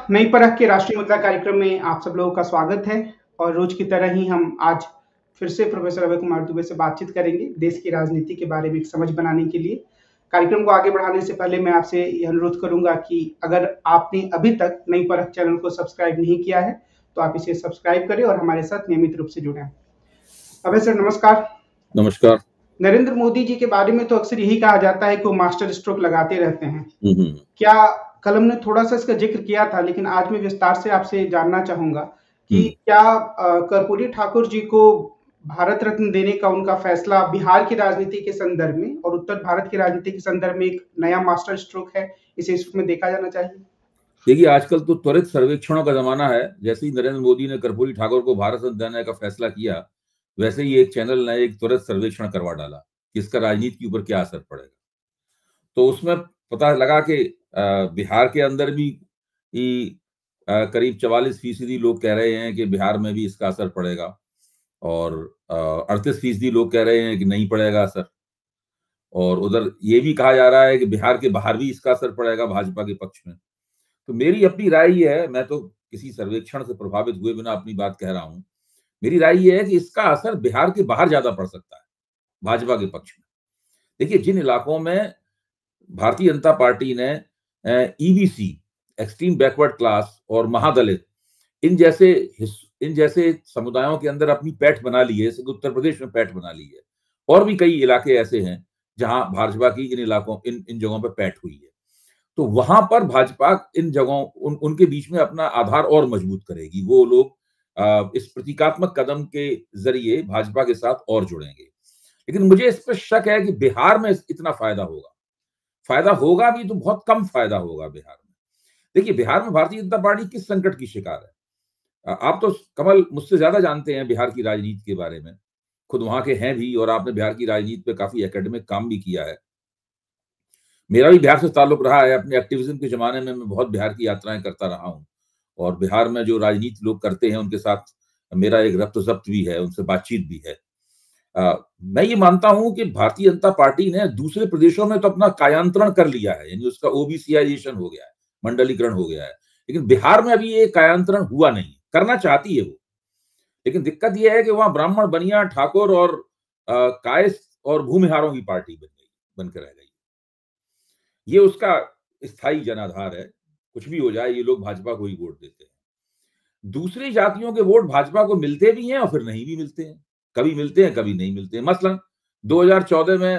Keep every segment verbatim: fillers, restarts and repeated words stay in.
नई परख के राष्ट्रीय मुद्दा कार्यक्रम में आप सब लोगों का स्वागत है और रोज की तरह ही हम आज फिर से प्रोफेसर अभय कुमार दुबे से बातचीत करेंगे देश की राजनीति के बारे में एक समझ बनाने के लिए। कार्यक्रम को आगे बढ़ाने से पहले मैं आपसे यह अनुरोध करूंगा कि अगर आपने अभी तक नई परख चैनल को सब्सक्राइब नहीं किया है तो आप इसे सब्सक्राइब करें और हमारे साथ नियमित रूप से जुड़ें। अभय सर नमस्कार। नमस्कार। नरेंद्र मोदी जी के बारे में तो अक्सर यही कहा जाता है कि वो मास्टर स्ट्रोक लगाते रहते हैं। क्या कलम ने थोड़ा सा इसका जिक्र किया था, लेकिन आज मैं विस्तार से आपसे जानना चाहूंगा कि क्या कर्पूरी ठाकुर जी को भारत रत्न देने का उनका फैसला बिहार की राजनीति के संदर्भ में और उत्तर भारत की राजनीति के संदर्भ में एक नया मास्टर स्ट्रोक है, इसे इस रूप में देखा जाना चाहिए? देखिए, आजकल तो त्वरित सर्वेक्षणों का जमाना है। जैसे ही नरेंद्र मोदी ने कर्पूरी ठाकुर को भारत रत्न देने का फैसला किया, वैसे ही एक चैनल ने एक त्वरित सर्वेक्षण करवा डाला कि इसका राजनीति के ऊपर क्या असर पड़ेगा। तो उसमें पता लगा कि बिहार के अंदर भी करीब चवालीस फीसदी लोग कह रहे हैं कि बिहार में भी इसका असर पड़ेगा और अड़तीस फीसदी लोग कह रहे हैं कि नहीं पड़ेगा असर। और उधर ये भी कहा जा रहा है कि बिहार के बाहर भी इसका असर पड़ेगा भाजपा के पक्ष में। तो मेरी अपनी राय ये है, मैं तो किसी सर्वेक्षण से प्रभावित हुए बिना अपनी बात कह रहा हूं, मेरी राय ये है कि इसका असर बिहार के बाहर ज्यादा पड़ सकता है भाजपा के पक्ष में। देखिए, जिन इलाकों में भारतीय जनता पार्टी ने ईबीसी, एक्सट्रीम बैकवर्ड क्लास और महादलित, इन जैसे इन जैसे समुदायों के अंदर अपनी पैठ बना ली है, उत्तर प्रदेश में पैठ बना ली है, और भी कई इलाके ऐसे हैं जहां भाजपा की इन इलाकों इन इन जगहों पर पैठ हुई है। तो वहां पर भाजपा इन जगहों उन, उनके बीच में अपना आधार और मजबूत करेगी। वो लोग आ, इस प्रतीकात्मक कदम के जरिए भाजपा के साथ और जुड़ेंगे। लेकिन मुझे इस पर शक है कि बिहार में इतना फायदा होगा फायदा होगा भी तो बहुत कम फायदा होगा बिहार में। देखिए, बिहार में भारतीय जनता पार्टी किस संकट की शिकार है? आप तो कमल मुझसे ज्यादा जानते हैं बिहार की राजनीति के बारे में, खुद वहां के हैं भी, और आपने बिहार की राजनीति पे काफी एकेडमिक काम भी किया है। मेरा भी बिहार से ताल्लुक रहा है। अपने एक्टिविज्म के जमाने में मैं बहुत बिहार की यात्राएं करता रहा हूं, और बिहार में जो राजनीति लोग करते हैं उनके साथ मेरा एक रब्त ज़ब्त भी है, उनसे बातचीत भी है। आ, मैं ये मानता हूं कि भारतीय जनता पार्टी ने दूसरे प्रदेशों में तो अपना कायांतरण कर लिया है, यानी उसका ओबीसीआइजेशन हो गया है, मंडलीकरण हो गया है, लेकिन बिहार में अभी ये कायांतरण हुआ नहीं। करना चाहती है वो, लेकिन दिक्कत यह है कि वहां ब्राह्मण, बनिया, ठाकुर और कायस्थ और भूमिहारों की पार्टी बन गई बनकर रह गई। ये उसका स्थायी जनाधार है। कुछ भी हो जाए, ये लोग भाजपा को ही वोट देते हैं। दूसरी जातियों के वोट भाजपा को मिलते भी हैं और फिर नहीं भी मिलते हैं। कभी मिलते हैं, कभी नहीं मिलते हैं। मसलन दो हज़ार चौदह में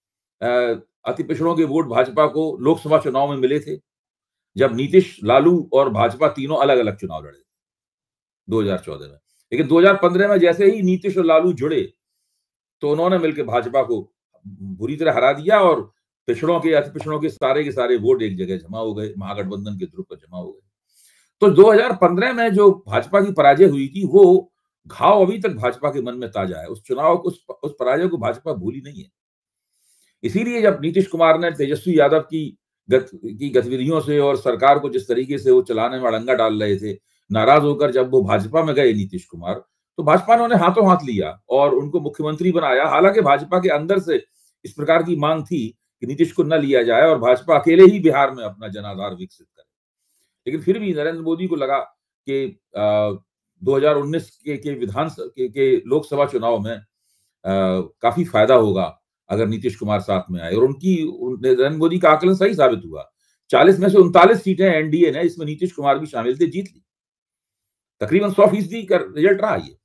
अति पिछड़ों के वोट भाजपा को लोकसभा चुनाव में मिले थे, जब नीतीश, लालू और भाजपा तीनों अलग अलग चुनाव लड़े दो हज़ार चौदह में। लेकिन दो हज़ार पंद्रह में जैसे ही नीतीश और लालू जुड़े तो उन्होंने मिलकर भाजपा को बुरी तरह हरा दिया और पिछड़ों के, अति पिछड़ों के सारे के सारे वोट एक जगह जमा हो गए, महागठबंधन के ध्रुव पर जमा हो गए। तो दो हज़ार पंद्रह में जो भाजपा की पराजय हुई थी, वो घाव अभी तक भाजपा के मन में ताजा है। उस चुनाव उस, उस पराजय को भाजपा भूली नहीं है। इसीलिए जब नीतीश कुमार ने तेजस्वी यादव की गत, की गतिविधियों से और सरकार को जिस तरीके से वो चलाने में अड़ंगा डाल रहे थे, नाराज होकर जब वो भाजपा में गए नीतीश कुमार, तो भाजपा ने उन्हें हाथों हाथ लिया और उनको मुख्यमंत्री बनाया। हालांकि भाजपा के अंदर से इस प्रकार की मांग थी कि नीतीश को न लिया जाए और भाजपा अकेले ही बिहार में अपना जनाधार विकसित करे। लेकिन फिर भी नरेंद्र मोदी को लगा कि दो हज़ार उन्नीस के, के विधानसभा के, के लोकसभा चुनाव में आ, काफी फायदा होगा अगर नीतीश कुमार साथ में आए। और उनकी नरेंद्र मोदी का आकलन सही साबित हुआ। चालीस में से उनतालीस सीटें एनडीए ने, इसमें नीतीश कुमार भी शामिल थे, जीत ली। तकरीबन सौ फीसदी का रिजल्ट रहा ये।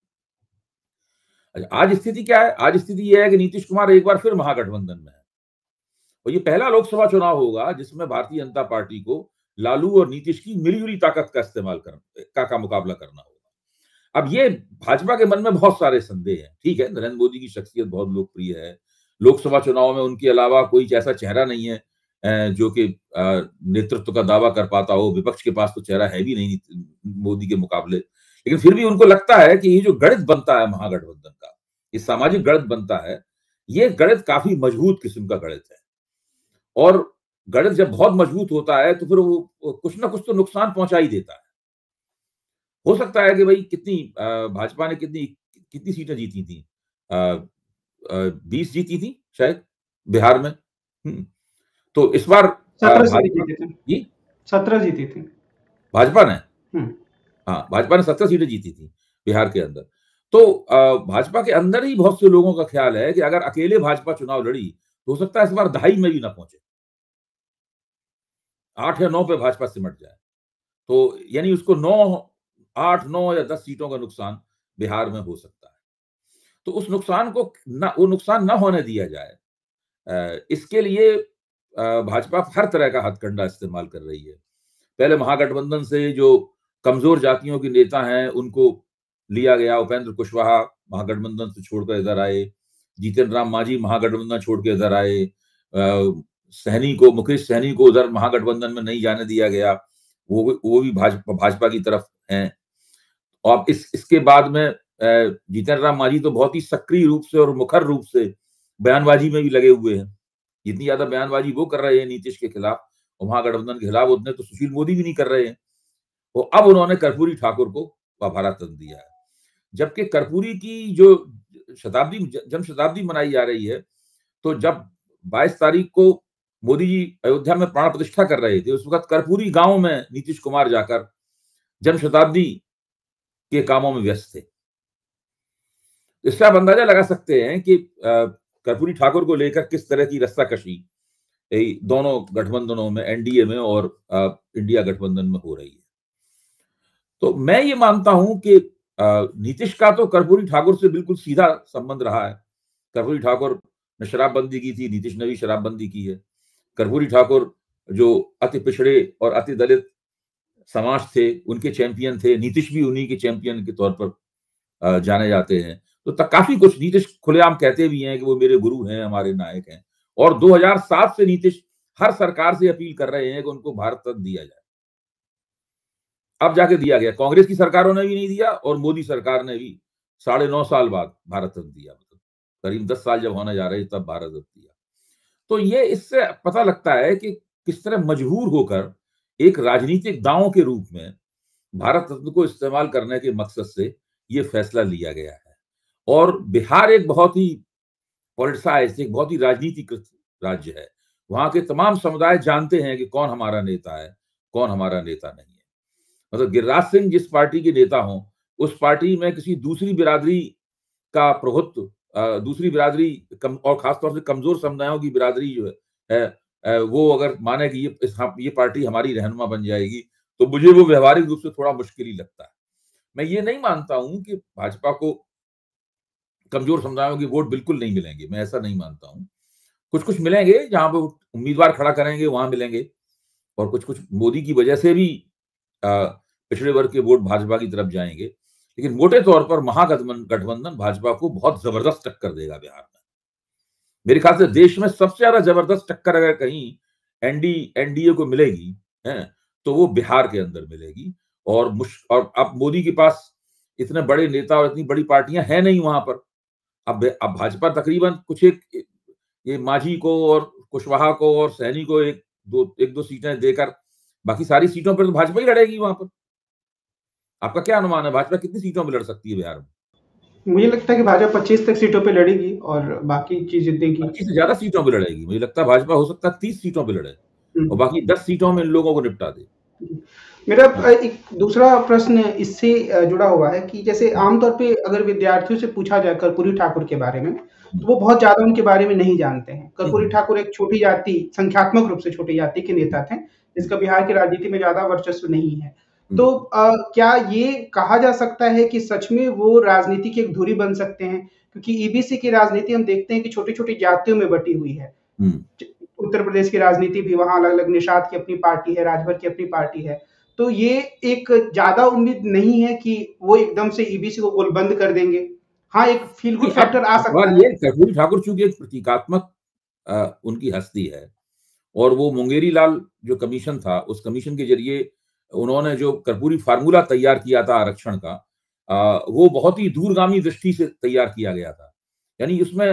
आज स्थिति क्या है? आज स्थिति यह है कि नीतीश कुमार एक बार फिर महागठबंधन में है, और ये पहला लोकसभा चुनाव होगा जिसमें भारतीय जनता पार्टी को लालू और नीतीश की मिलीजुली ताकत का इस्तेमाल कर का, का मुकाबला करना होगा। अब ये भाजपा के मन में बहुत सारे संदेह हैं। ठीक है, नरेंद्र मोदी की शख्सियत बहुत लोकप्रिय है, लोकसभा चुनाव में उनके अलावा कोई ऐसा चेहरा नहीं है जो कि नेतृत्व का दावा कर पाता हो। विपक्ष के पास तो चेहरा है भी नहीं मोदी के मुकाबले। लेकिन फिर भी उनको लगता है कि ये जो गणित बनता है महागठबंधन का, ये सामाजिक गणित बनता है, ये गणित काफी मजबूत किस्म का गणित है। और गणित जब बहुत मजबूत होता है तो फिर वो कुछ ना कुछ तो नुकसान पहुंचा ही देता है। हो सकता है कि भाई कितनी भाजपा ने कितनी कितनी सीटें जीती थी, बीस जीती थी शायद बिहार में। तो इस बार सत्रह जीती थी। जी सत्रह जीती थी। भाजपा ने, हाँ भाजपा ने सत्तर सीटें जीती थी बिहार के अंदर। तो भाजपा के अंदर ही बहुत से लोगों का ख्याल है कि अगर अकेले भाजपा चुनाव लड़ी तो हो सकता है इस बार दहाई में भी ना पहुंचे, आठ या नौ पे भाजपा सिमट जाए। तो यानी उसको नौ आठ नौ या दस सीटों का नुकसान बिहार में हो सकता है। तो उस नुकसान को ना वो नुकसान ना होने दिया जाए, इसके लिए भाजपा हर तरह का हथकंडा इस्तेमाल कर रही है। पहले महागठबंधन से जो कमजोर जातियों के नेता हैं उनको लिया गया, उपेंद्र कुशवाहा महागठबंधन से छोड़कर इधर आए, जीतन राम मांझी महागठबंधन छोड़ के इधर आए, सहनी को मुकेश सहनी को उधर महागठबंधन में नहीं जाने दिया गया, वो वो भी भाजपा भाजपा की तरफ हैं। और इस इसके बाद में जीतन राम मांझी तो बहुत ही सक्रिय रूप से और मुखर रूप से बयानबाजी में भी लगे हुए हैं। जितनी ज्यादा बयानबाजी वो कर रहे हैं नीतीश के खिलाफ और महागठबंधन के खिलाफ, उतने तो सुशील मोदी भी नहीं कर रहे हैं। तो अब उन्होंने कर्पूरी ठाकुर को वाभारा तन दिया है, जबकि कर्पूरी की जो शताब्दी जन्म शताब्दी मनाई जा रही है, तो जब बाईस तारीख को मोदी जी अयोध्या में प्राण प्रतिष्ठा कर रहे थे, उस वक्त कर्पूरी गांव में नीतीश कुमार जाकर जन्म शताब्दी के कामों में व्यस्त थे। इससे आप अंदाजा लगा सकते हैं कि कर्पूरी ठाकुर को लेकर किस तरह की रस्साकशी दोनों गठबंधनों में, एनडीए में और इंडिया गठबंधन में हो रही है। तो मैं ये मानता हूं कि नीतीश का तो कर्पूरी ठाकुर से बिल्कुल सीधा संबंध रहा है। कर्पूरी ठाकुर ने शराबबंदी की थी, नीतीश ने भी शराबबंदी की है। कर्पूरी ठाकुर जो अति पिछड़े और अति दलित समाज थे उनके चैंपियन थे, नीतीश भी उन्हीं के चैंपियन के तौर पर जाने जाते हैं। तो तक काफी कुछ नीतीश खुलेआम कहते भी हैं कि वो मेरे गुरु हैं, हमारे नायक हैं। और दो हज़ार सात से नीतीश हर सरकार से अपील कर रहे हैं कि उनको भारत रत्न दिया जाए। अब जाके दिया गया, कांग्रेस की सरकारों ने भी नहीं दिया और मोदी सरकार ने भी साढ़े नौ साल बाद भारत रत्न दिया, मतलब करीब दस साल जब होने जा रहे तब भारत रत्न दिया। तो ये इससे पता लगता है कि किस तरह मजबूर होकर एक राजनीतिक दांव के रूप में भारत रत्न को इस्तेमाल करने के मकसद से ये फैसला लिया गया है। और बिहार एक बहुत ही पॉलिटिसाइज्ड, एक बहुत ही राजनीतिकृत राज्य है। वहां के तमाम समुदाय जानते हैं कि कौन हमारा नेता है, कौन हमारा नेता नहीं है। मतलब गिरिराज सिंह जिस पार्टी के नेता हों, उस पार्टी में किसी दूसरी बिरादरी का प्रभुत्व, दूसरी बिरादरी कम, और खासतौर से कमजोर समुदायों की बिरादरी जो है, है वो अगर माने कि ये ये पार्टी हमारी रहनुमा बन जाएगी, तो मुझे वो व्यवहारिक रूप से थोड़ा मुश्किल ही लगता है। मैं ये नहीं मानता हूं कि भाजपा को कमजोर समुदायों के वोट बिल्कुल नहीं मिलेंगे, मैं ऐसा नहीं मानता हूं। कुछ कुछ मिलेंगे, जहां पे उम्मीदवार खड़ा करेंगे वहां मिलेंगे, और कुछ कुछ मोदी की वजह से भी पिछड़े वर्ग के वोट भाजपा की तरफ जाएंगे। लेकिन मोटे तौर पर महागठबंधन भाजपा को बहुत जबरदस्त टक्कर देगा बिहार में। मेरे ख्याल से देश में सबसे ज्यादा जबरदस्त टक्कर अगर कहीं एनडी एनडीए को मिलेगी है तो वो बिहार के अंदर मिलेगी। और मुश और अब मोदी के पास इतने बड़े नेता और इतनी बड़ी पार्टियां हैं नहीं वहां पर। अब अब भाजपा तकरीबन कुछ एक ये मांझी को और कुशवाहा को और सहनी को एक दो एक दो सीटें देकर बाकी सारी सीटों पर तो भाजपा ही लड़ेगी वहां पर। आपका क्या अनुमान है, भाजपा कितनी सीटों में लड़ सकती है बिहार में? मुझे लगता है कि भाजपा पच्चीस तक सीटों पे लड़ेगी और बाकी चीजें देगी। पच्चीस से ज्यादा सीटों पे लड़ेगी। मुझे लगता है भाजपा हो सकता है तीस सीटों पे लड़े और बाकी दस सीटों में इन लोगों को निपटा दे। मेरा एक दूसरा प्रश्न इससे जुड़ा हुआ है कि जैसे आमतौर पे अगर विद्यार्थियों से पूछा जाए कर्पूरी ठाकुर के बारे में, तो वो बहुत ज्यादा उनके बारे में नहीं जानते हैं। कर्पूरी ठाकुर एक छोटी जाति, संख्यात्मक रूप से छोटी जाति के नेता थे, जिसका बिहार की राजनीति में ज्यादा वर्चस्व नहीं है। तो आ, क्या ये कहा जा सकता है कि सच में वो राजनीति की एक धुरी बन सकते हैं? क्योंकि ईबीसी की राजनीति हम देखते हैं कि छोटी छोटी जातियों में बटी हुई है। उत्तर प्रदेश की राजनीति भी, वहां अलग अलग निषाद की अपनी पार्टी है, राजभर की अपनी पार्टी है। तो ये एक ज्यादा उम्मीद नहीं है कि वो एकदम से ईबीसी को गोलबंद कर देंगे। हाँ, एक फील गुड फैक्टर आ सकता है। कर्पूरी ठाकुर चूंकि एक प्रतीकात्मक उनकी हस्ती है और वो मुंगेरी लाल जो कमीशन था, उस कमीशन के जरिए उन्होंने जो कर्पूरी फार्मूला तैयार किया था आरक्षण का, आ, वो बहुत ही दूरगामी दृष्टि से तैयार किया गया था। यानी उसमें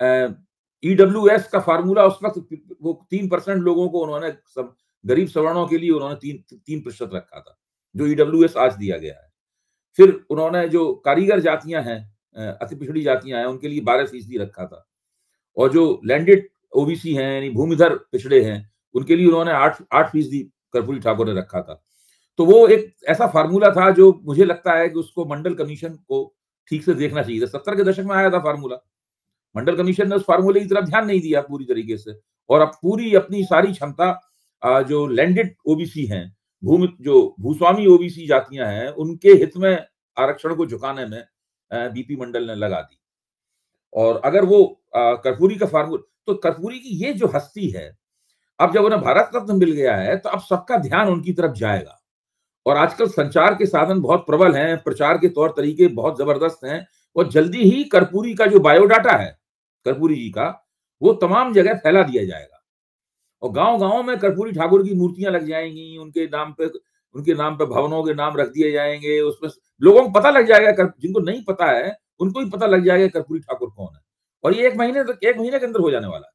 ईडब्ल्यूएस का फार्मूला उस वक्त वो तीन परसेंट लोगों को उन्होंने सब गरीब सवर्णों के लिए उन्होंने तीन तीन प्रतिशत रखा था, जो ईडब्ल्यूएस आज दिया गया है। फिर उन्होंने जो कारीगर जातियां हैं, अति पिछड़ी जातियां हैं, उनके लिए बारह फीसदी रखा था। और जो लैंडेड ओबीसी हैं यानी भूमिधर पिछड़े हैं, उनके लिए उन्होंने आठ आठ फीसदी कर्पूरी ठाकुर ने रखा था। तो वो एक ऐसा फार्मूला था जो मुझे लगता है कि उसको मंडल कमीशन को ठीक से देखना चाहिए था। सत्तर के दशक में आया था फार्मूला, मंडल कमीशन ने उस फार्मूले की तरफ ध्यान नहीं दिया पूरी तरीके से, और अब पूरी अपनी सारी क्षमता जो लैंडेड ओबीसी हैं, भूमि जो भूस्वामी ओबीसी जातियां हैं, उनके हित में आरक्षण को झुकाने में बीपी मंडल ने लगा दी। और अगर वो कर्पूरी का फार्मूला, तो कर्पूरी की ये जो हस्ती है, अब जब उन्हें भारत रत्न मिल गया है तो अब सबका ध्यान उनकी तरफ जाएगा। और आजकल संचार के साधन बहुत प्रबल हैं, प्रचार के तौर तरीके बहुत जबरदस्त हैं, और जल्दी ही कर्पूरी का जो बायोडाटा है कर्पूरी जी का, वो तमाम जगह फैला दिया जाएगा, और गांव गांव में कर्पूरी ठाकुर की मूर्तियां लग जाएंगी, उनके नाम पे उनके नाम पे भवनों के नाम रख दिए जाएंगे, उसमें लोगों को पता लग जाएगा, जिनको नहीं पता है उनको भी पता लग जाएगा कर्पूरी ठाकुर कौन है। और ये एक महीने तक एक महीने के अंदर हो जाने वाला है,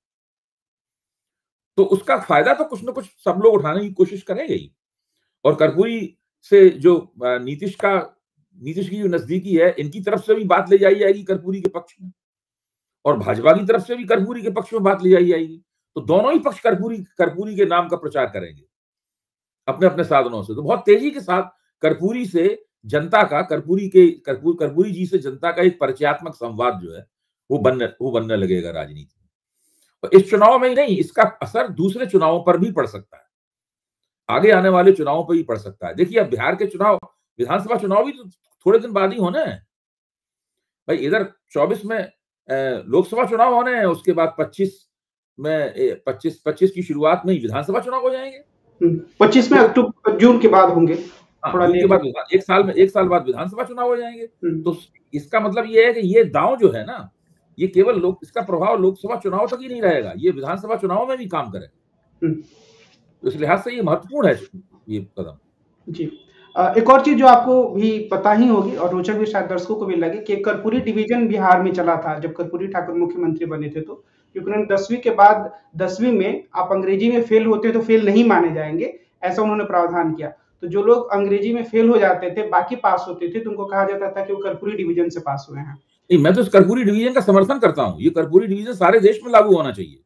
तो उसका फायदा तो कुछ ना कुछ सब लोग उठाने की कोशिश करेंगे ही। और कर्पूरी से जो नीतीश का नीतीश की जो नजदीकी है, इनकी तरफ से भी बात ले जाई जाएगी कर्पूरी के पक्ष में, और भाजपा की तरफ से भी कर्पूरी के पक्ष में बात ले जाई जाएगी। तो दोनों ही पक्ष कर्पूरी कर्पूरी के नाम का प्रचार करेंगे अपने अपने साधनों से। तो बहुत तेजी के साथ कर्पूरी से जनता का कर्पूरी के कर्पूर कर्पूरी जी से जनता का एक परिचयात्मक संवाद जो है वो बनने वो बनने लगेगा राजनीति में। तो इस चुनाव में ही नहीं, इसका असर दूसरे चुनावों पर भी पड़ सकता है, आगे आने वाले चुनावों पर भी पड़ सकता है। देखिए, अब बिहार के चुनाव, विधानसभा चुनाव भी तो थोड़े दिन बाद ही होने हैं भाई। इधर चौबीस में लोकसभा चुनाव होने हैं, उसके बाद पच्चीस में पच्चीस पच्चीस की शुरुआत में ही विधानसभा चुनाव हो जाएंगे। पच्चीस में अक्टूबर जून के बाद होंगे, थोड़ा के बाद एक साल में एक साल बाद विधानसभा चुनाव हो जाएंगे। तो इसका मतलब ये है कि ये दांव जो है ना, ये केवल लोग, इसका प्रभाव लोकसभा चुनाव तक ही नहीं रहेगा, ये विधानसभा चुनाव में भी काम करेगा। तो इस लिहाज से ये महत्वपूर्ण है ये कदम। जी, एक और चीज जो आपको भी पता ही होगी और रोचक भी शायद दर्शकों को भी लगे कि कर्पूरी डिवीजन बिहार में चला था जब कर्पूरी ठाकुर मुख्यमंत्री बने थे, तो क्योंकि उन्होंने दसवीं के बाद दसवीं में आप अंग्रेजी में फेल होते तो फेल नहीं माने जाएंगे, ऐसा उन्होंने प्रावधान किया। तो जो लोग अंग्रेजी में फेल हो जाते थे, बाकी पास होते थे, तो उनको कहा जाता था कि वो कर्पूरी डिवीजन से पास हुए हैं। नहीं, मैं तो इस कर्पूरी डिवीजन का समर्थन करता हूं। ये कर्पूरी डिवीजन सारे देश में लागू होना चाहिए।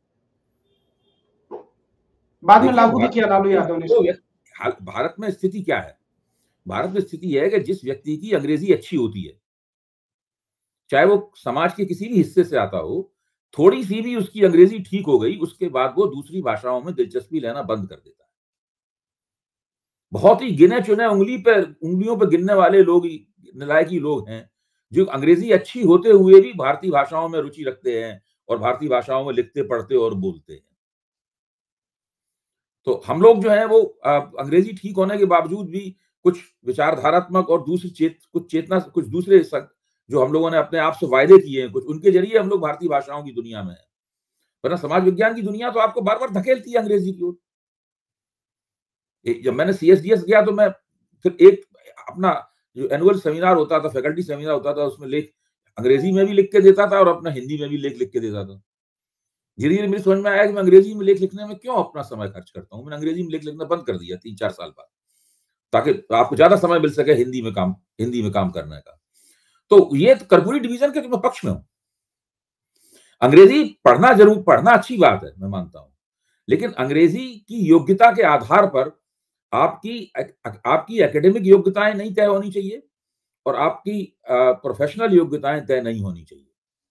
बाद में लागू भी किया लालू यादव ने। भारत में स्थिति क्या है? भारत में स्थिति है कि जिस व्यक्ति की अंग्रेजी अच्छी होती है, चाहे वो समाज के किसी भी हिस्से से आता हो, थोड़ी सी भी उसकी अंग्रेजी ठीक हो गई, उसके बाद वो दूसरी भाषाओं में दिलचस्पी लेना बंद कर देता है। बहुत ही गिने चुने उंगली पर उंगलियों पर गिनने वाले लोग नलायकी लोग हैं जो अंग्रेजी अच्छी होते हुए भी भारतीय भाषाओं में रुचि रखते हैं और भारतीय भाषाओं में लिखते पढ़ते और बोलते हैं। तो हम लोग जो है वो अंग्रेजी ठीक होने के बावजूद भी कुछ विचारधारात्मक और दूसरी चेत कुछ चेतना कुछ दूसरे जो हम लोगों ने अपने आप से वायदे किए हैं, कुछ उनके जरिए हम लोग भारतीय भाषाओं की दुनिया में है। वरना समाज विज्ञान की दुनिया तो आपको बार बार धकेलती है अंग्रेजी की ओर। जब मैंने सीएसडीएस किया तो मैं फिर एक अपना जो एनुअल सेमिनार होता था, फैकल्टी सेमिनार होता था, उसमें लेख अंग्रेजी में भी लिख के देता था और अपना हिंदी में भी लेख लिख के देता था। धीरे धीरे मेरी समझ में आया कि मैं अंग्रेजी में लेख लिखने में क्यों अपना समय खर्च करता हूँ। मैंने अंग्रेजी में लेख लिखना बंद कर दिया तीन चार साल बाद, ताकि आपको ज्यादा समय मिल सके हिंदी में काम हिंदी में काम करने का। तो ये कर्पूरी डिवीजन के मैं पक्ष में हूं। अंग्रेजी पढ़ना जरूर पढ़ना अच्छी बात है, मैं मानता हूं, लेकिन अंग्रेजी की योग्यता के आधार पर आपकी आपकी एकेडमिक योग्यताएं नहीं तय होनी चाहिए और आपकी प्रोफेशनल योग्यताएं तय नहीं होनी चाहिए।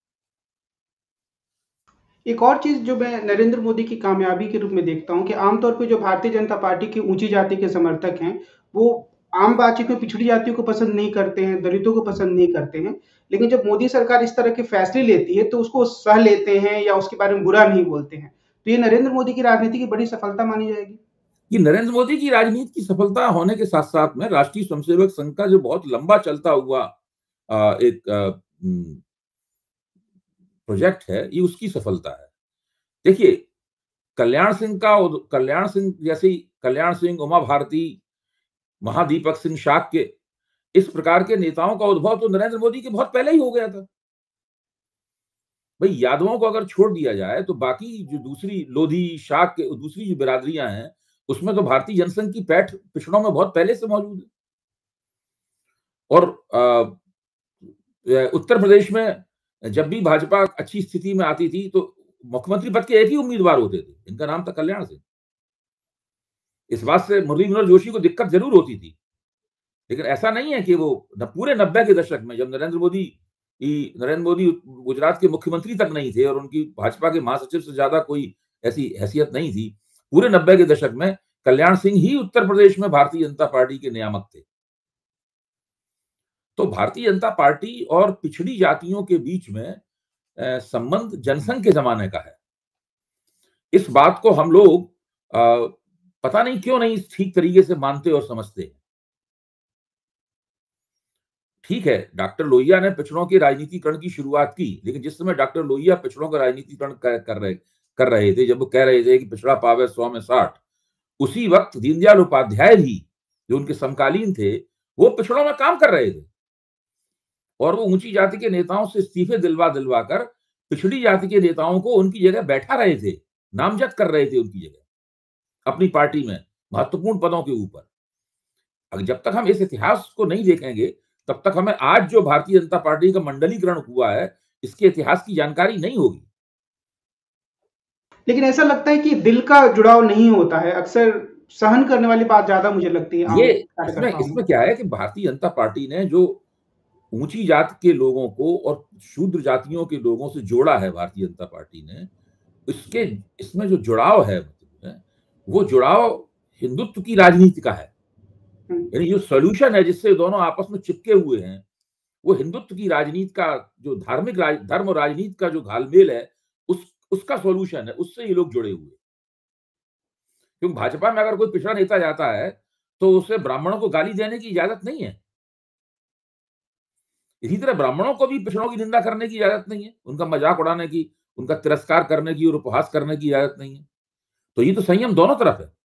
एक और चीज जो मैं नरेंद्र मोदी की कामयाबी के रूप में देखता हूं कि आमतौर पे जो भारतीय जनता पार्टी की ऊंची जाति के समर्थक हैं, वो आम बातचीत में पिछड़ी जातियों को पसंद नहीं करते हैं, दलितों को पसंद नहीं करते हैं, लेकिन जब मोदी सरकार इस तरह के फैसले लेती है तो उसको सह लेते हैं या उसके बारे में बुरा नहीं बोलते हैं। तो ये नरेंद्र मोदी की राजनीति की बड़ी सफलता मानी जाएगी। ये नरेंद्र मोदी की राजनीति की सफलता होने के साथ साथ में राष्ट्रीय स्वयंसेवक संघ का जो बहुत लंबा चलता हुआ एक प्रोजेक्ट है, ये उसकी सफलता है। देखिए, कल्याण सिंह का कल्याण सिंह जैसी कल्याण सिंह, उमा भारती, महादीपक सिंह शाक्य, इस प्रकार के नेताओं का उद्भव तो नरेंद्र मोदी के बहुत पहले ही हो गया था। भाई, यादवों को अगर छोड़ दिया जाए तो बाकी जो दूसरी लोधी, शाक्य, दूसरी जो बिरादरियां हैं, उसमें तो भारतीय जनसंघ की पैठ पिछड़ों में बहुत पहले से मौजूद है। और उत्तर प्रदेश में जब भी भाजपा अच्छी स्थिति में आती थी तो मुख्यमंत्री पद के एक ही उम्मीदवार होते थे, इनका नाम था कल्याण सिंह। इस बात से मुरली मनोहर जोशी को दिक्कत जरूर होती थी, लेकिन ऐसा नहीं है कि वो न पूरे नब्बे के दशक में, जब नरेंद्र मोदी नरेंद्र मोदी गुजरात के मुख्यमंत्री तक नहीं थे और उनकी भाजपा के महासचिव से ज्यादा कोई ऐसी हैसियत नहीं थी, पूरे नब्बे के दशक में कल्याण सिंह ही उत्तर प्रदेश में भारतीय जनता पार्टी के नियामक थे। तो भारतीय जनता पार्टी और पिछड़ी जातियों के बीच में संबंध जनसंघ के जमाने का है। इस बात को हम लोग आ, पता नहीं क्यों नहीं ठीक तरीके से मानते और समझते। ठीक है, डॉक्टर लोहिया ने पिछड़ों के राजनीतिकरण की शुरुआत की, लेकिन जिस समय डॉक्टर लोहिया पिछड़ों का राजनीतिकरण कर, कर रहे कर रहे थे, जब वो कह रहे थे कि पिछड़ा पावे सौ में साठ, उसी वक्त दीनदयाल उपाध्याय भी जो उनके समकालीन थे, वो पिछड़ों में काम कर रहे थे और वो ऊंची जाति के नेताओं से इस्तीफे दिलवा दिलवा कर पिछड़ी जाति के नेताओं को उनकी जगह बैठा रहे थे, नामजद कर रहे थे उनकी जगह अपनी पार्टी में महत्वपूर्ण पदों के ऊपर। अगर जब तक हम इस इतिहास को नहीं देखेंगे, तब तक हमें आज जो भारतीय जनता पार्टी का मंडलीकरण हुआ है, इसके इतिहास की जानकारी नहीं होगी। लेकिन ऐसा लगता है कि दिल का जुड़ाव नहीं होता है, अक्सर सहन करने वाली बात ज्यादा मुझे लगती है। ये इसमें इसमें क्या है कि भारतीय जनता पार्टी ने जो ऊंची जाति के लोगों को और शूद्र जातियों के लोगों से जोड़ा है, भारतीय जनता पार्टी ने, इसके इसमें जो जुड़ाव है वो जुड़ाव हिंदुत्व की राजनीति का है। यानी जो सॉल्यूशन है जिससे दोनों आपस में चिपके हुए हैं, वो हिंदुत्व की राजनीति का जो धार्मिक धर्म और राजनीति का जो घालमेल है, उस उसका सॉल्यूशन है, उससे ये लोग जुड़े हुए। क्योंकि भाजपा में अगर कोई पिछड़ा नेता जाता है तो उसे ब्राह्मणों को गाली देने की इजाजत नहीं है। इसी तरह ब्राह्मणों को भी पिछड़ों की निंदा करने की इजाजत नहीं है, उनका मजाक उड़ाने की, उनका तिरस्कार करने की और उपहास करने की इजाजत नहीं है। तो ये तो संयम दोनों तरफ है।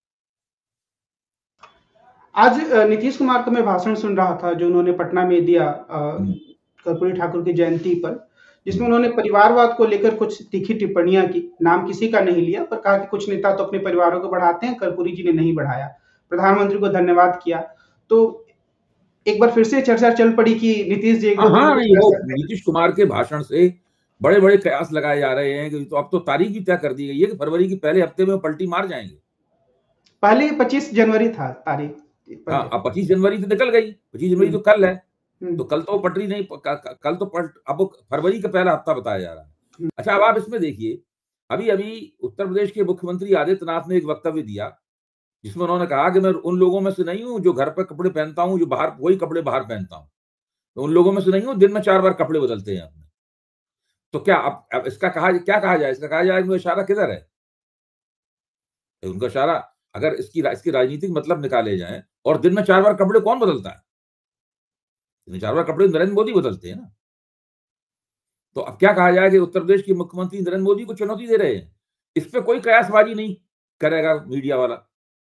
आज नीतीश कुमार का मैं भाषण सुन रहा था जो उन्होंने पटना में दिया कर्पूरी ठाकुर की जयंती पर, जिसमें उन्होंने परिवारवाद को लेकर कुछ तीखी टिप्पणियां की। नाम किसी का नहीं लिया, पर कहा कि कुछ नेता तो अपने परिवारों को बढ़ाते हैं, कर्पूरी जी ने नहीं बढ़ाया। प्रधानमंत्री को धन्यवाद किया। तो एक बार फिर से चर्चा चल पड़ी कि नीतीश जी हाँ, नीतीश कुमार के भाषण से बड़े बड़े कयास लगाए जा रहे हैं कि तो अब तो तारीख भी तय कर दी गई है कि फरवरी के पहले हफ्ते में पलटी मार जाएंगे। पहले पच्चीस जनवरी था तारीख। हाँ, अब पच्चीस जनवरी तो निकल गई, पच्चीस जनवरी तो कल है, तो कल तो पटरी नहीं, कल तो पलट, अब फरवरी का पहला हफ्ता बताया जा रहा है। अच्छा, अब आप इसमें देखिए, अभी अभी उत्तर प्रदेश के मुख्यमंत्री आदित्यनाथ ने एक वक्तव्य दिया जिसमें उन्होंने कहा कि मैं उन लोगों में से नहीं हूं जो घर पर कपड़े पहनता हूं, जो बाहर वही कपड़े बाहर पहनता हूं, तो उन लोगों में से नहीं हूं दिन में चार बार कपड़े बदलते हैं अपने। तो क्या अब, अब इसका कहा क्या कहा जाए, इसका कहा जाए कि इशारा किधर है? उनका इशारा, अगर इसकी इसकी राजनीतिक मतलब निकाले जाए, और दिन में चार बार कपड़े कौन बदलता है? दिन में चार बार कपड़े नरेंद्र मोदी बदलते हैं ना। तो अब क्या कहा जाए कि उत्तर प्रदेश के मुख्यमंत्री नरेंद्र मोदी को चुनौती दे रहे हैं, इस पे कोई कयासबाजी नहीं करेगा मीडिया वाला।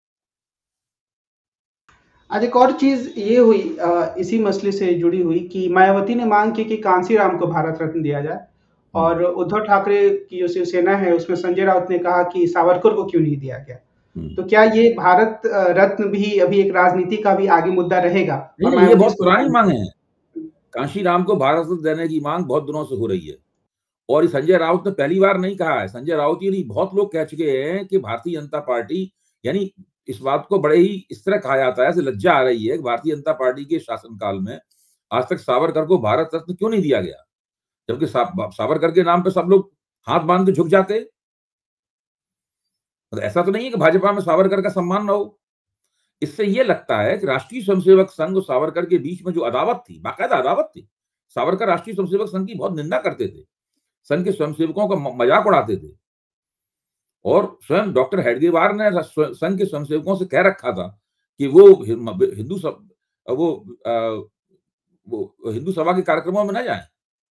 आज एक और चीज ये हुई इसी मसले से जुड़ी हुई कि मायावती ने मांग की कि कांसीराम को भारत रत्न दिया जाए, और उद्धव ठाकरे की जो शिवसेना है उसमें संजय राउत ने कहा कि सावरकर को क्यों नहीं दिया गया। तो क्या ये भारत रत्न भी अभी एक राजनीति का भी आगे मुद्दा रहेगा? नहीं, नहीं, ये बहुत पुरानी मांग है। कांशीराम को भारत रत्न देने की मांग बहुत दिनों से हो रही है, और संजय राउत ने पहली बार नहीं कहा है। संजय राउत ही नहीं, बहुत लोग कह चुके हैं कि भारतीय जनता पार्टी, यानी इस बात को बड़े ही इस तरह कहा जाता है, ऐसे लज्जा आ रही है कि भारतीय जनता पार्टी के शासनकाल में आज तक सावरकर को भारत रत्न क्यों नहीं दिया गया, जबकि सावरकर के नाम पे सब लोग हाथ बांध के झुक जाते। तो ऐसा तो नहीं है कि भाजपा में सावरकर का सम्मान ना हो। इससे ये लगता है कि राष्ट्रीय स्वयंसेवक संघ और सावरकर के बीच में जो अदावत थी, बाकायदा अदावत थी। सावरकर राष्ट्रीय स्वयंसेवक संघ की बहुत निंदा करते थे, संघ के स्वयंसेवकों का मजाक उड़ाते थे, और स्वयं डॉक्टर हेडगेवार ने संघ के स्वयंसेवकों से कह रखा था कि वो हिंदू सब वो आ, वो हिंदू सभा के कार्यक्रमों में न जाएं,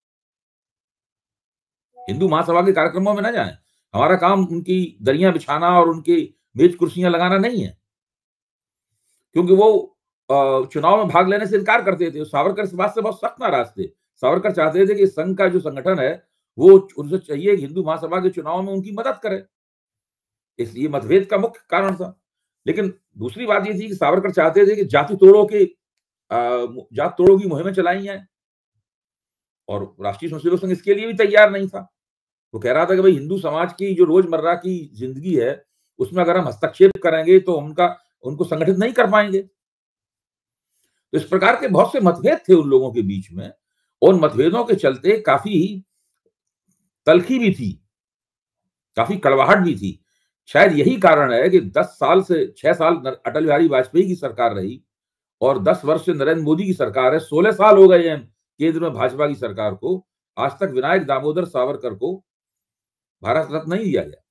हिंदू महासभा के कार्यक्रमों में न जाएं। हमारा काम उनकी दरियां बिछाना और उनकी मेज कुर्सियां लगाना नहीं है, क्योंकि वो चुनाव में भाग लेने से इनकार करते थे। सावरकर इस बात से बहुत सख्त नाराज थे। सावरकर चाहते थे कि संघ का जो संगठन है वो उनसे चाहिए कि हिंदू महासभा के चुनाव में उनकी मदद करे, इसलिए मतभेद का मुख्य कारण था। लेकिन दूसरी बात ये थी कि सावरकर चाहते थे कि जाति तोड़ों के जाति तोड़ों की मुहिमें चलाई जाए, और राष्ट्रीय स्वयंसेवक संघ इसके लिए भी तैयार नहीं था। वो कह रहा था कि भाई हिंदू समाज की जो रोजमर्रा की जिंदगी है उसमें अगर हम हस्तक्षेप करेंगे तो उनका उनको संगठित नहीं कर पाएंगे। तो इस प्रकार के बहुत से मतभेद थे उन लोगों के बीच में, और मतभेदों के चलते काफी तलखी भी थी, काफी कड़वाहट भी थी। शायद यही कारण है कि दस साल से छह साल अटल बिहारी वाजपेयी की सरकार रही और दस वर्ष से नरेंद्र मोदी की सरकार है। सोलह साल हो गए हैं केंद्र में भाजपा की सरकार को, आज तक विनायक दामोदर सावरकर को भारत रत्न नहीं दिया गया।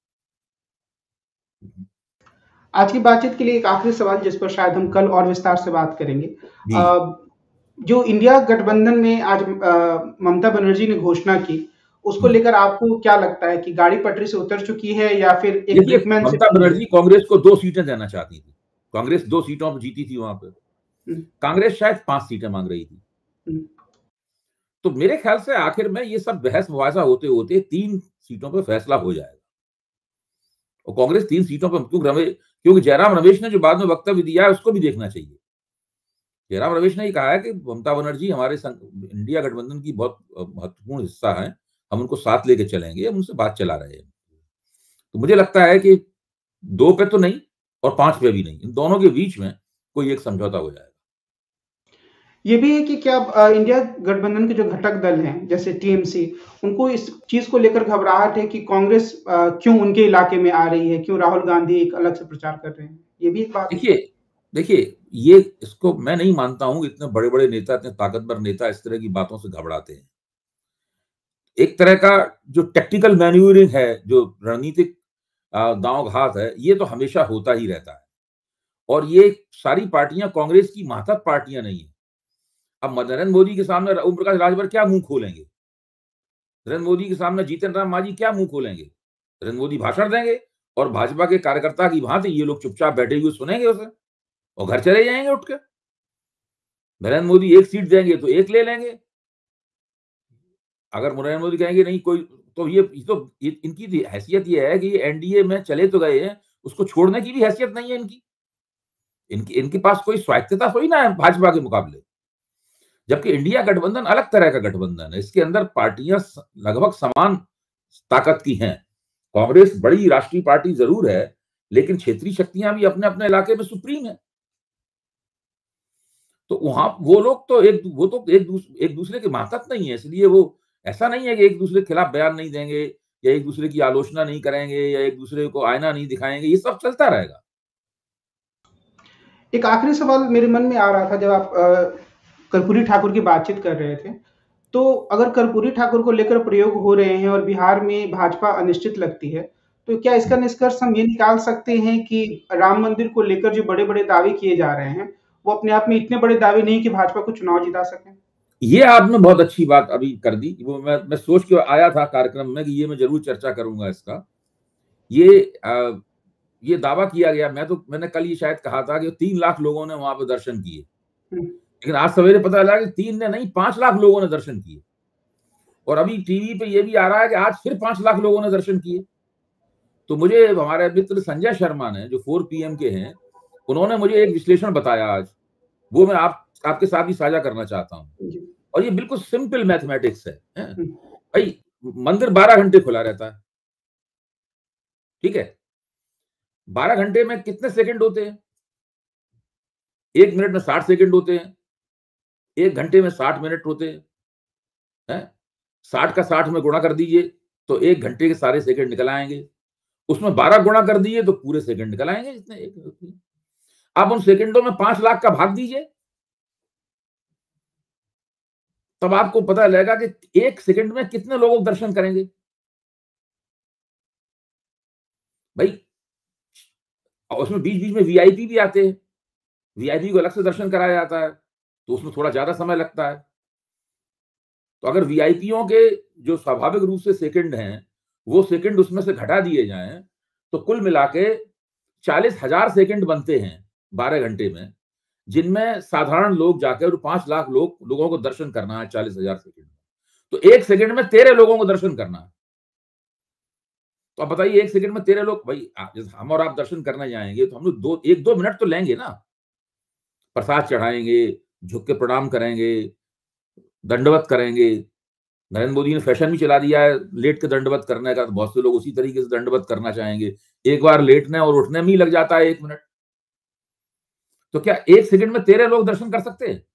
आज की बातचीत के लिए एक आखिरी सवाल, जिस पर शायद हम कल और विस्तार से बात करेंगे। जो इंडिया गठबंधन में आज ममता बनर्जी ने घोषणा की, उसको लेकर आपको क्या लगता है कि गाड़ी पटरी से उतर चुकी है या फिर एक हिटमैन से? ममता बनर्जी कांग्रेस को दो सीटें देना चाहती थी। कांग्रेस दो सीटों पर जीती थी वहां पर, कांग्रेस शायद पांच सीटें मांग रही थी। तो मेरे ख्याल से आखिर में ये सब बहस मुबाजा होते होते तीन सीटों पर फैसला हो जाएगा, और कांग्रेस तीन सीटों पर, क्योंकि क्योंकि जयराम रमेश ने जो बाद में वक्तव्य दिया है उसको भी देखना चाहिए। जयराम रमेश ने कहा है कि ममता बनर्जी हमारे इंडिया गठबंधन की बहुत महत्वपूर्ण हिस्सा है, हम उनको साथ लेके चलेंगे, हम उनसे बात चला रहे हैं। तो मुझे लगता है कि दो पे तो नहीं और पांच पे भी नहीं, इन दोनों के बीच में कोई एक समझौता हो जाएगा। ये भी है कि क्या इंडिया गठबंधन के जो घटक दल हैं जैसे टीएमसी, उनको इस चीज को लेकर घबराहट है कि कांग्रेस क्यों उनके इलाके में आ रही है, क्यों राहुल गांधी एक अलग से प्रचार कर रहे हैं? ये भी एक बात। देखिए देखिए ये इसको मैं नहीं मानता हूं कि इतने बड़े बड़े नेता, इतने ताकतवर नेता इस तरह की बातों से घबराते हैं। एक तरह का जो टेक्निकल मैन्यूवरिंग है, जो रणनीतिक दांव घात है, ये तो हमेशा होता ही रहता है। और ये सारी पार्टियां कांग्रेस की मातहत पार्टियां नहीं है। अब नरेंद्र मोदी के सामने ओम प्रकाश राजभर क्या मुंह खोलेंगे? नरेंद्र मोदी के सामने जीतन राम मांझी क्या मुंह खोलेंगे? नरेंद्र मोदी भाषण देंगे और भाजपा के कार्यकर्ता की भांति ये लोग चुपचाप बैठे हुए सुनेंगे उसे और घर चले जाएंगे उठ के। नरेंद्र मोदी एक सीट देंगे तो एक ले लेंगे, अगर नरेंद्र मोदी कहेंगे नहीं कोई, तो ये तो ये, इनकी हैसियत ये है कि एनडीए में चले तो गए हैं, उसको छोड़ने की भी हैसियत नहीं है इनकी। इनकी इनके पास कोई स्वायत्तता थोड़ी ना है भाजपा के मुकाबले। जबकि इंडिया गठबंधन अलग तरह का गठबंधन है, इसके अंदर पार्टियां लगभग समान ताकत की हैं। कांग्रेस बड़ी राष्ट्रीय पार्टी जरूर है, लेकिन क्षेत्रीय शक्तियां भी अपने अपने इलाके में सुप्रीम है। तो वहां वो लोग तो एक वो तो एक दूसरे एक दूसरे के मातहत नहीं है, इसलिए वो ऐसा नहीं है कि एक दूसरे के खिलाफ बयान नहीं देंगे या एक दूसरे की आलोचना नहीं करेंगे या एक दूसरे को आईना नहीं दिखाएंगे, ये सब चलता रहेगा। एक आखिरी सवाल मेरे मन में आ रहा था, जब आप कर्पूरी ठाकुर की बातचीत कर रहे थे, तो अगर कर्पूरी ठाकुर को लेकर प्रयोग हो रहे हैं और बिहार में भाजपा अनिश्चित लगती है, तो क्या इसका निष्कर्ष हम ये निकाल सकते हैं कि राम मंदिर को लेकर जो बड़े बड़े दावे किए जा रहे हैं वो अपने आप में इतने बड़े दावे नहीं कि भाजपा को चुनाव जिता सके? ये आपने बहुत अच्छी बात अभी कर दी। वो मैं मैं सोच के आया था कार्यक्रम में कि ये मैं जरूर चर्चा करूंगा इसका। ये आ, ये दावा किया गया, मैं तो मैंने कल ये शायद कहा था कि तीन लाख लोगों ने वहां पर दर्शन किए, लेकिन आज सवेरे पता लगा कि तीन ने नहीं पांच लाख लोगों ने दर्शन किए। और अभी टीवी पे ये भी आ रहा है कि आज फिर पांच लाख लोगों ने दर्शन किए। तो मुझे हमारे मित्र संजय शर्मा ने, जो फोर पीएम के हैं, उन्होंने मुझे एक विश्लेषण बताया आज, वो मैं आप आपके साथ भी साझा करना चाहता हूं। और ये बिल्कुल सिंपल मैथमेटिक्स है, है? भाई मंदिर बारह घंटे खुला रहता है, ठीक है? बारह घंटे में कितने सेकंड होते हैं? एक मिनट में साठ सेकंड होते हैं, एक घंटे में साठ मिनट होते हैं, है? साठ का साठ में गुणा कर दीजिए तो एक घंटे के सारे सेकंड निकल आएंगे। उसमें बारह गुणा कर दीजिए तो पूरे सेकंड निकल आएंगे जितने एक। आप उन सेकंडों में पांच लाख का भाग दीजिए, तब आपको पता लगेगा कि एक सेकंड में कितने लोग दर्शन करेंगे। भाई उसमें बीच बीच में वीआईपी भी आते हैं, वीआईपी को अलग से दर्शन कराया जाता है, तो उसमें थोड़ा ज्यादा समय लगता है। तो अगर वीआईपीओं के जो स्वाभाविक रूप से सेकंड हैं वो सेकंड उसमें से घटा दिए जाएं तो कुल मिला के चालीस हजार सेकंड बनते हैं बारह घंटे में, जिनमें साधारण लोग जाकर पांच लाख लोग लोगों को दर्शन करना है चालीस हजार सेकेंड में। तो एक सेकंड में तेरह लोगों को दर्शन करना है। तो आप बताइए एक सेकंड में तेरह लोग, भाई हम और आप दर्शन करने जाएंगे तो हम लोग दो एक दो मिनट तो लेंगे ना, प्रसाद चढ़ाएंगे, झुक के प्रणाम करेंगे, दंडवत करेंगे। नरेंद्र मोदी ने फैशन भी चला दिया है लेट के दंडवत करने का, तो बहुत से लोग उसी तरीके से दंडवत करना चाहेंगे। एक बार लेटने और उठने में ही लग जाता है एक मिनट। तो क्या एक सेकंड में तेरह लोग दर्शन कर सकते हैं?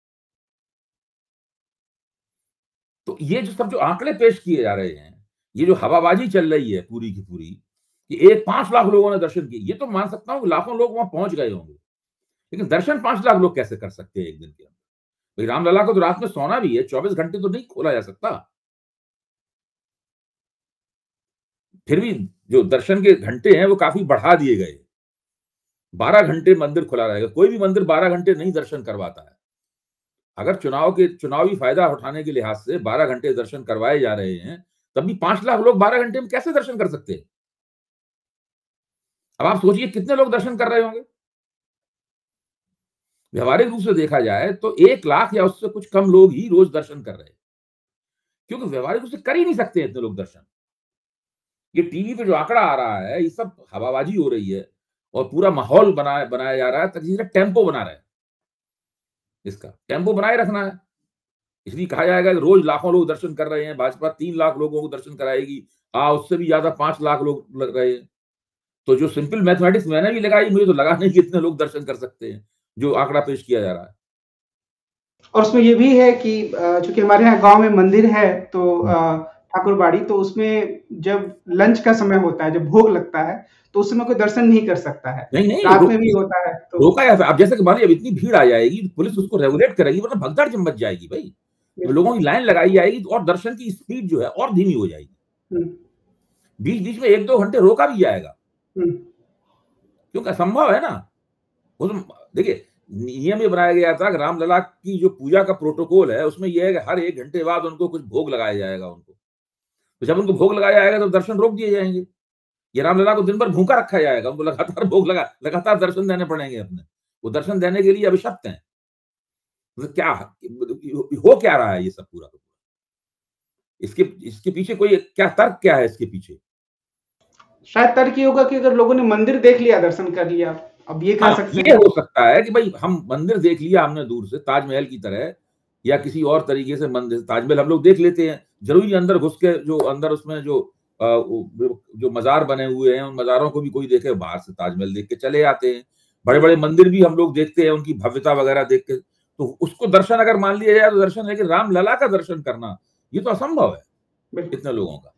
तो ये जो सब जो आंकड़े पेश किए जा रहे हैं, ये जो हवाबाजी चल रही है पूरी की पूरी, कि एक पांच लाख लोगों ने दर्शन किए, ये तो मान सकता हूं कि लाखों लोग वहां पहुंच गए होंगे, लेकिन दर्शन पांच लाख लोग कैसे कर सकते हैं एक दिन के अंदर? भाई रामलला को तो रात में सोना भी है, चौबीस घंटे तो नहीं खोला जा सकता। फिर भी जो दर्शन के घंटे हैं वो काफी बढ़ा दिए गए। बारह घंटे मंदिर खुला रहेगा। कोई भी मंदिर बारह घंटे नहीं दर्शन करवाता है। अगर चुनाव के चुनावी फायदा उठाने के लिहाज से बारह घंटे दर्शन करवाए जा रहे हैं, तब भी पांच लाख लोग बारह घंटे में कैसे दर्शन कर सकते हैं? अब आप सोचिए कितने लोग दर्शन कर रहे होंगे? व्यवहारिक रूप से देखा जाए तो एक लाख या उससे कुछ कम लोग ही रोज दर्शन कर रहे हैं, क्योंकि व्यवहारिक रूप से कर ही नहीं सकते इतने लोग दर्शन। ये टीवी पे जो आंकड़ा आ रहा है, ये सब हवाबाजी हो रही है और पूरा माहौल बनाया बनाया जा रहा है, ताकि इसका टेम्पो बना रहे हैं। इसका टेम्पो बनाए रखना है, इसलिए कहा जाएगा कि रोज लाखों लोग दर्शन कर रहे हैं, भाजपा तीन लाख लोगों को दर्शन कराएगी, हाँ उससे भी ज्यादा पांच लाख लोग लग रहे हैं। तो जो सिंपल मैथमेटिक्स मैंने भी लगाई, मुझे तो लगा नहीं कितने लोग दर्शन कर सकते हैं, जो आंकड़ा पेश किया जा रहा है। और उसमें ये भी है कि चूंकि हमारे यहाँ गांव में मंदिर है, तो ठाकुरबाड़ी, तो उसमें जब लंच का समय होता है, जब भोग लगता है, तो उस समय कोई दर्शन नहीं कर सकता है। नहीं नहीं रात में भी होता है तो रोका है। अब जैसे कि मान लीजिए अब इतनी भीड़ आ जाएगी, पुलिस उसको रेगुलेट करेगी, वरना भगदड़ जम मच जाएगी भाई। तो लोगों की लाइन लगाई जाएगी और दर्शन की स्पीड जो है और धीमी हो जाएगी। बीच बीच में एक दो घंटे रोका भी जाएगा, क्योंकि असंभव है ना। देखिए नियम ये बनाया गया था कि रामलला की जो पूजा का प्रोटोकॉल है, उसमें यह है कि हर एक घंटे बाद उनको कुछ भोग लगाया जाएगा उनको। तो जब उनको भोग लगाया जाएगा तो दर्शन रोक दिए जाएंगे। ये रामलला को दिन भर भूखा रखा जाएगा, उनको लगातार भोग लगा लगातार दर्शन देने पड़ेंगे अपने। वो दर्शन देने के लिए अभिशप्त हैं। तो क्या हो क्या रहा है ये सब पूरा? इसके इसके पीछे कोई क्या तर्क क्या है इसके पीछे? शायद तर्क ये होगा कि अगर लोगों ने मंदिर देख लिया, दर्शन कर लिया, अब ये कह सकते हैं। ये हो सकता है कि भाई हम मंदिर देख लिया हमने दूर से, ताजमहल की तरह या किसी और तरीके से मंदिर, ताजमहल हम लोग देख लेते हैं, जरूरी अंदर घुस के जो अंदर उसमें जो जो मजार बने हुए हैं, उन मजारों को भी कोई देखे, बाहर से ताजमहल देख के चले आते हैं। बड़े बड़े मंदिर भी हम लोग देखते हैं, उनकी भव्यता वगैरह देख के, तो उसको दर्शन अगर मान लिया जाए तो दर्शन, लेकिन रामलला का दर्शन करना ये तो असंभव है इतने लोगों का।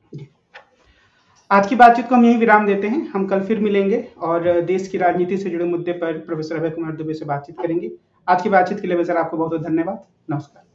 आज की बातचीत को हम यही विराम देते हैं। हम कल फिर मिलेंगे और देश की राजनीति से जुड़े मुद्दे पर प्रोफेसर अभय कुमार दुबे से बातचीत करेंगे। आज की बातचीत के लिए सर आपको बहुत बहुत धन्यवाद। नमस्कार।